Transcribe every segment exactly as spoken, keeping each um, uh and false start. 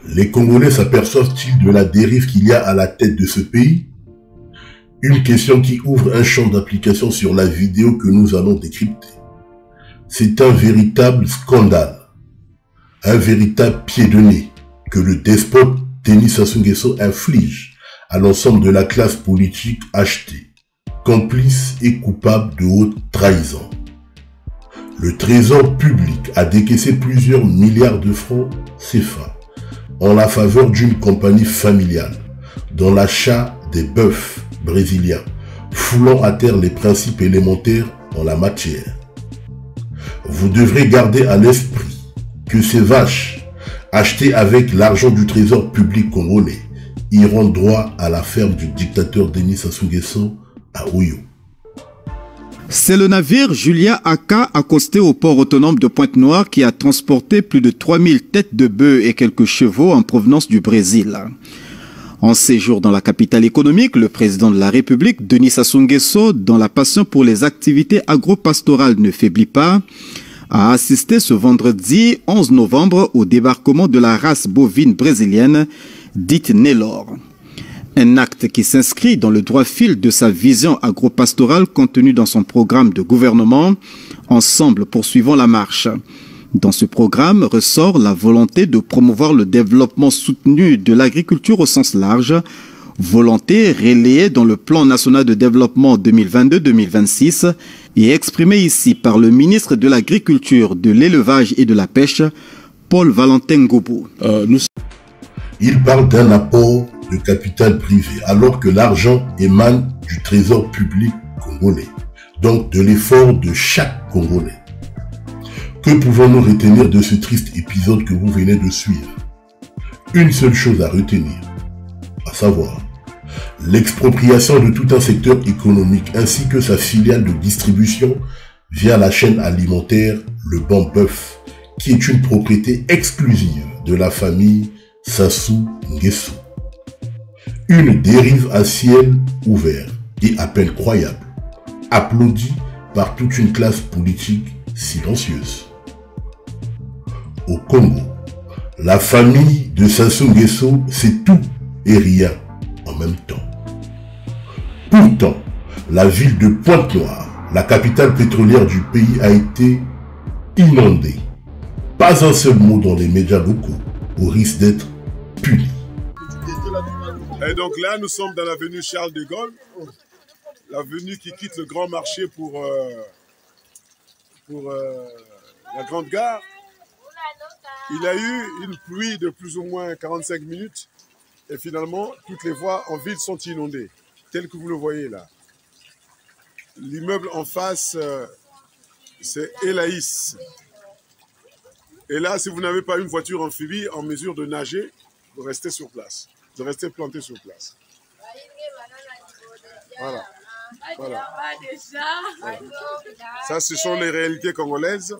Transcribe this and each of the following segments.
Les Congolais s'aperçoivent-ils de la dérive qu'il y a à la tête de ce pays? Une question qui ouvre un champ d'application sur la vidéo que nous allons décrypter. C'est un véritable scandale, un véritable pied de nez que le despote Denis Sassou Nguesso inflige à l'ensemble de la classe politique achetée, complice et coupable de haute trahison. Le trésor public a décaissé plusieurs milliards de francs C F A en la faveur d'une compagnie familiale dans l'achat des bœufs brésiliens, foulant à terre les principes élémentaires en la matière. Vous devrez garder à l'esprit que ces vaches, achetées avec l'argent du trésor public congolais, iront droit à la ferme du dictateur Denis Sassou Nguesso à Oyo. C'est le navire Julia Aka accosté au port autonome de Pointe-Noire qui a transporté plus de trois mille têtes de bœufs et quelques chevaux en provenance du Brésil. En séjour dans la capitale économique, le président de la République, Denis Sassou Nguesso, dont la passion pour les activités agro-pastorales ne faiblit pas, a assisté ce vendredi onze novembre au débarquement de la race bovine brésilienne dite Nelore. Un acte qui s'inscrit dans le droit fil de sa vision agro-pastorale contenue dans son programme de gouvernement « Ensemble poursuivons la marche ». Dans ce programme ressort la volonté de promouvoir le développement soutenu de l'agriculture au sens large, volonté relayée dans le plan national de développement deux mille vingt-deux deux mille vingt-six et exprimée ici par le ministre de l'Agriculture, de l'Élevage et de la Pêche, Paul Valentin Goubou. Euh, nous... Il parle d'un apport de capital privé alors que l'argent émane du trésor public congolais, donc de l'effort de chaque Congolais. Que pouvons-nous retenir de ce triste épisode que vous venez de suivre? Une seule chose à retenir, à savoir l'expropriation de tout un secteur économique ainsi que sa filiale de distribution via la chaîne alimentaire Le Bon Bœuf, qui est une propriété exclusive de la famille Sassou Nguesso. Une dérive à ciel ouvert et à peine croyable, applaudie par toute une classe politique silencieuse. Au Congo, la famille de Sassou Nguesso, c'est tout et rien en même temps. Pourtant, la ville de Pointe-Noire, la capitale pétrolière du pays, a été inondée. Pas un seul mot dans les médias locaux, au risque d'être puni. Et donc là, nous sommes dans l'avenue Charles de Gaulle, l'avenue qui quitte le Grand Marché pour, euh, pour euh, la Grande Gare. Il y a eu une pluie de plus ou moins quarante-cinq minutes et finalement, toutes les voies en ville sont inondées, tel que vous le voyez là. L'immeuble en face, euh, c'est Elaïs. Et là, si vous n'avez pas une voiture amphibie en mesure de nager, vous restez sur place, de rester planté sur place. Voilà. Voilà. Voilà. Ça, ce sont les réalités congolaises.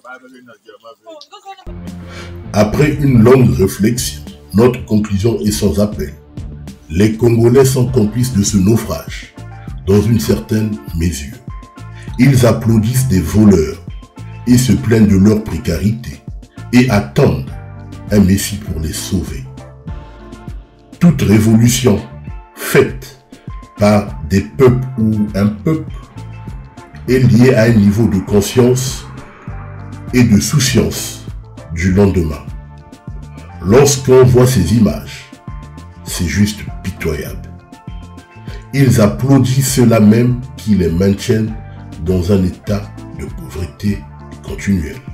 Après une longue réflexion, notre conclusion est sans appel. Les Congolais sont complices de ce naufrage, dans une certaine mesure. Ils applaudissent des voleurs et se plaignent de leur précarité et attendent un messie pour les sauver. Toute révolution faite par des peuples ou un peuple est liée à un niveau de conscience et de souciance du lendemain. Lorsqu'on voit ces images, c'est juste pitoyable. Ils applaudissent ceux-là même qui les maintiennent dans un état de pauvreté continuelle.